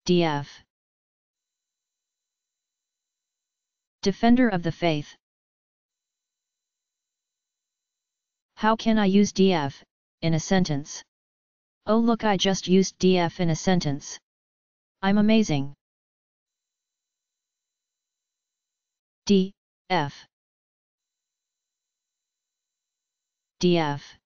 DF. Defender of the faith. How can I use DF in a sentence? Oh look, I just used DF in a sentence. I'm amazing. DF. DF.